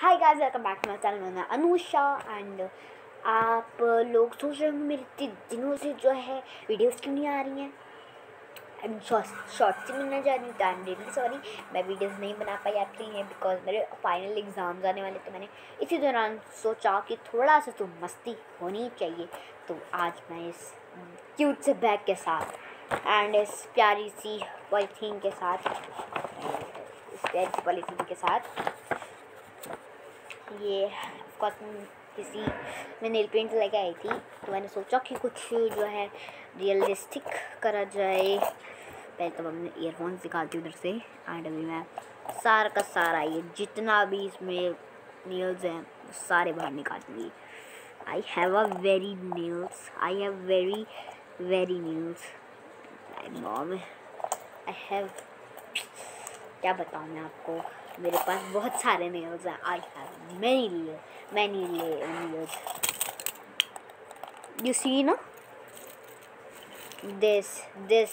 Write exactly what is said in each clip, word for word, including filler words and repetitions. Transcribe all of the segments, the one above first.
Hi guys, welcome back to my channel. मैं Anusha and आप लोग सोच रहे होंगे मेरे इतने दिनों से जो है वीडियोस क्यों नहीं आ रही हैं एंड शॉर्ट्स ही मिलने जा रही हूँ। आई एम रियली सॉरी, मैं वीडियोस नहीं बना पाई आपके लिए बिकॉज मेरे फाइनल एग्ज़ाम्स आने वाले, तो मैंने इसी दौरान सोचा कि थोड़ा सा तो मस्ती होनी चाहिए। तो आज मैं इस क्यूट से बैग के साथ एंड इस प्यारी सी पॉलीथीन के साथ इस प्यारी सी पॉलीथीन के साथ ये ऑफकोर्स किसी मैं नेल पेंट लेके आई थी, तो मैंने सोचा कि कुछ जो है रियलिस्टिक करा जाए। पहले तो हमने ईयरफोन्स निकालती उधर से एंड अभी मैं सारा का सारा ये जितना भी इसमें नेल्स हैं सारे बाहर निकालूंगी। I have a very nails I have very very nails mom I have क्या बताऊँ मैं आपको, मेरे पास बहुत सारे नेल्स हैं। I have many many nails. You see ना दिस दिस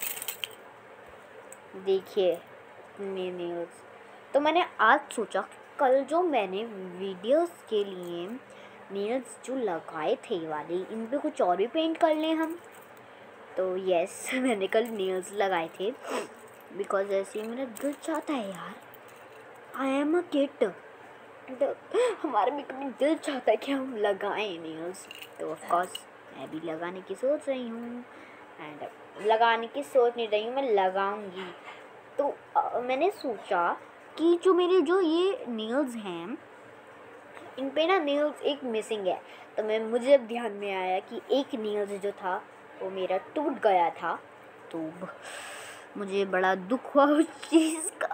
देखिए मेरे नेल्स। तो मैंने आज सोचा कल जो मैंने वीडियोस के लिए नेल्स जो लगाए थे ये वाले, इन पे कुछ और भी पेंट कर लें हम। तो यस मैंने कल नेल्स लगाए थे बिकॉज ऐसे ही मेरा दिल चाहता है यार। आई एम अ किड, हमारा भी कभी दिल चाहता है कि हम लगाएं नेल्स। तो ऑफ कोर्स मैं भी लगाने की सोच रही हूँ एंड लगाने की सोच नहीं रही हूँ, मैं लगाऊंगी। तो आ, मैंने सोचा कि जो मेरे जो ये नेल्स हैं इन पे ना नेल्स एक मिसिंग है। तो मैं मुझे अब ध्यान में आया कि एक नेल्स जो था वो मेरा टूट गया था, तो मुझे बड़ा दुख हुआ उस चीज़ का।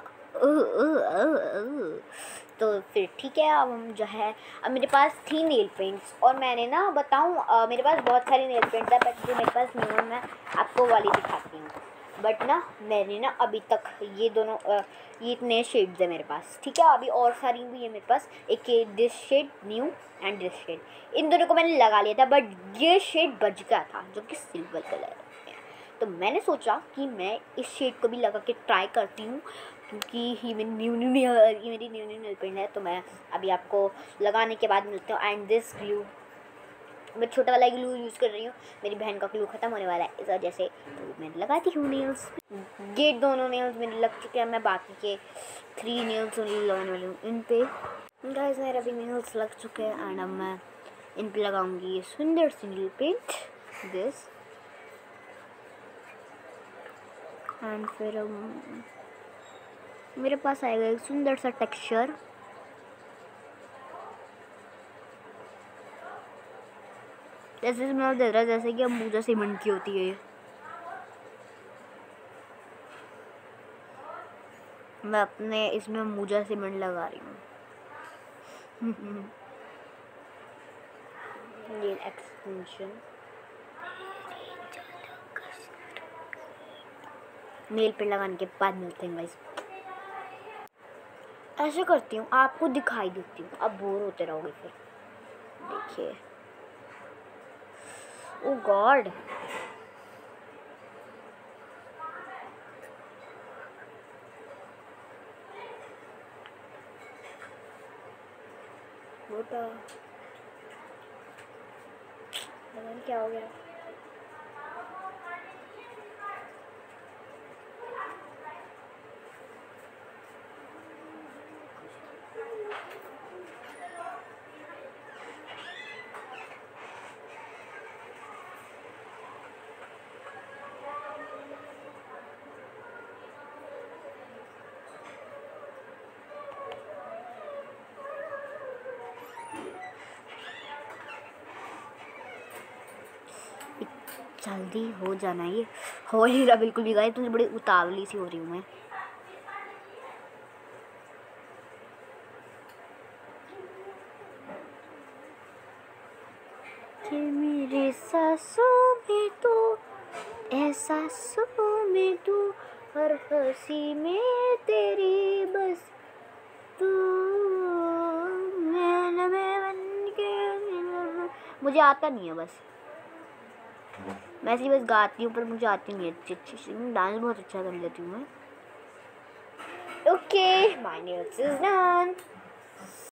तो फिर ठीक है, अब हम जो है अब मेरे पास थी नेल पेंट्स और मैंने ना बताऊँ मेरे पास बहुत सारी नेल पेंट्स है, बट जो मेरे पास नहीं है मैं आपको वाली दिखाती हूँ। बट ना मैंने ना अभी तक ये दोनों आ, ये इतने शेड्स है मेरे पास, ठीक है। अभी और सारी भी है मेरे पास, एक ये this shade new and this shade, इन दोनों को मैंने लगा लिया था बट ये शेड बच गया था जो कि सिल्वर कलर है। तो मैंने सोचा कि मैं इस शेड को भी लगा के ट्राई करती हूँ क्योंकि ये मेरी न्यू न्यू ये मेरी न्यू न्यू नेल पेंट है। तो मैं अभी आपको लगाने के बाद मिलती हूँ। एंड दिस ग्लू मैं छोटा वाला ग्लू यूज़ कर रही हूँ, मेरी बहन का ग्लू ख़त्म होने वाला है इस वजह से, तो मैं लगाती हूँ नेल्स। ये दोनों नेल्स मेरे लग चुके हैं, मैं बाकी के थ्री नेल्स लगाने वाली हूँ इन पे। गाइस मेरे अभी नेल्स लग चुके हैं एंड अब मैं इन पे लगाऊंगी ये सुंदर सी नेल पेंट दिस एंड फिर um, मेरे पास आएगा एक सुंदर सा टेक्सचर। जैसे स्मेल दे रहा है जैसे कि अम्बूजा सीमेंट की होती है। मैं अपने इसमें अम्बूजा सीमेंट लगा रही हूँ। ये एक्सटेंशन नेल पे लगाने के बाद मिलते हैं गाइस। ऐसे करती हूँ आपको दिखाई देती हूँ, अब बोर होते रहोगे फिर। देखिए ओ गॉड, बेटा पता नहीं क्या हो गया। जल्दी हो जाना, ये हो ही रहा बिल्कुल भी गाइस, तो बड़ी उतावली सी हो रही हूँ मैं। कि मेरे सांसों में तो एहसासों में तू, हर हंसी में तेरी बस तू, मैं बन के। मुझे आता नहीं है, बस मैं ऐसे बस गाती हूँ पर मुझे आती नहीं है अच्छी अच्छी। डांस बहुत अच्छा कर लेती हूँ मैं। Okay my nails is done.